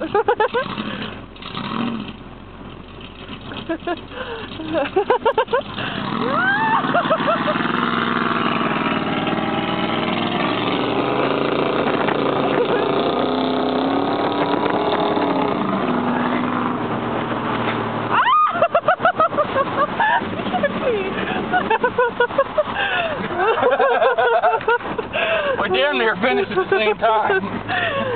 We damn near finished at the same time.